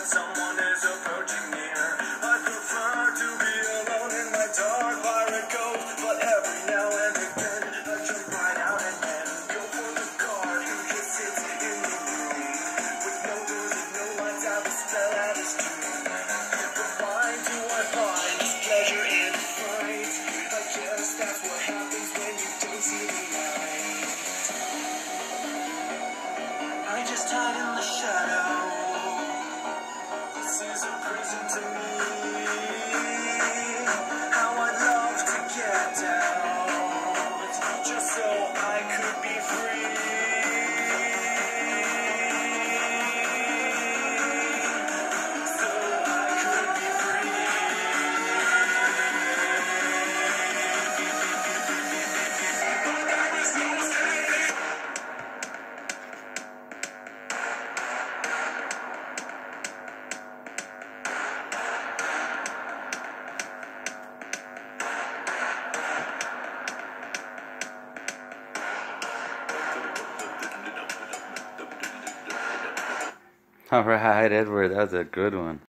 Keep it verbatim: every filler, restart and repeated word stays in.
someone is approaching near. I prefer to be alone in my dark pirate cove, but every now and again I jump right out and then go for the guard who just sits in the room with no doors and no lights. I will spell out his tune. But why do I find pleasure in fright? I guess that's what happens when you don't see the light. I just hide in the shadow. This is a prison to me. How I'd love to get out, just so I could be free. So I could be free. But there is no escape. All right, Edward, that was a good one.